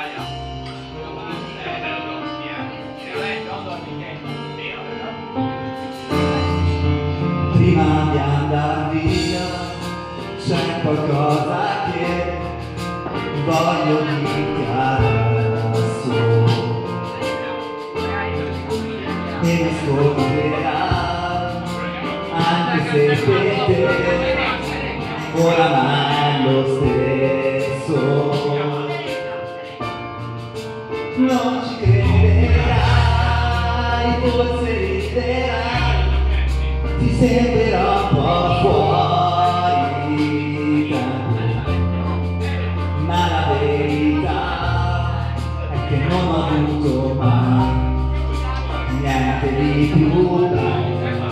Prima di andar via c'è qualcosa che voglio dichiarare adesso e mi ascolterà anche se per te oramai è lo stesso. Non ci crederai, forse riderai, ti sembrerà un po' fuori tempo, ma la verità è che non ho avuto mai niente di più bello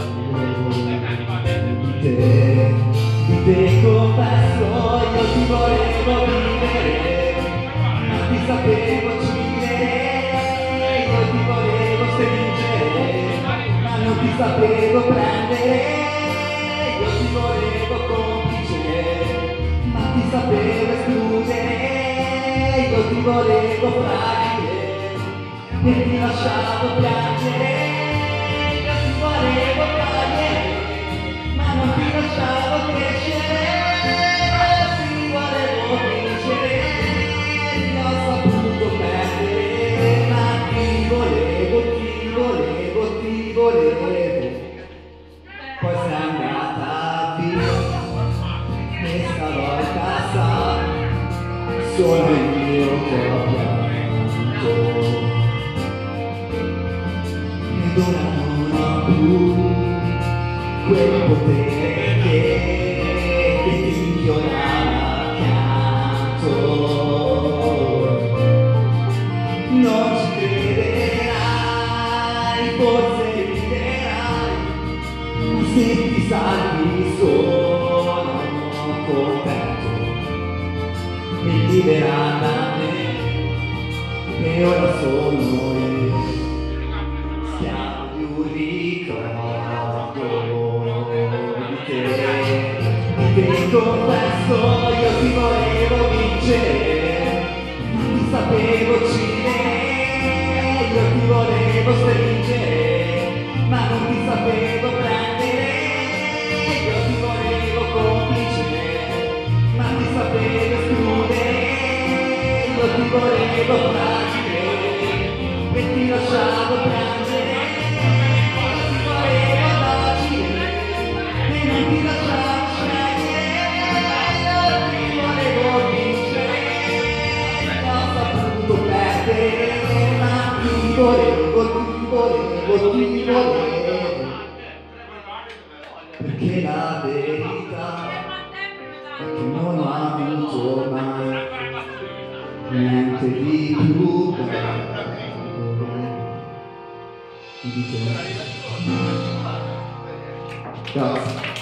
di te confesso, io ti volevo vivere, ma ti sapevo uccidere, io ti volevo stringere, ma non ti sapevo prendere, io ti volevo complice, ma ti sapevo escludere, io ti volevo fragile, e ti lasciavo piangere, io ti volevo togliere, ma non ti lasciavo crescere, ti volevo vincere, ti ho saputo perdere, ma ti volevo, poi sei andata via, e stavolta sai, solo io che ho pianto, ed ora non ho più quel potere che ti inchiodava accanto. Non ci crederai, forse riderai, ma se ti salvi sono contento e libera da me, e ora sono io schiavo di un ricordo di te. Ti confesso, io ti volevo vincere, ma ti sapevo uccidere, io ti volevo stringere, ma non ti sapevo prendere, io ti volevo complice, ma ti sapevo escludere, io ti volevo fragile, e ti lasciavo piangere, io ti volevo docile, e non ti lasciavo scegliere, io ti volevo vincere, ho saputo perdere, ma ti volevo, perché la verità è che non ho avuto mai niente di più bello di te. Grazie.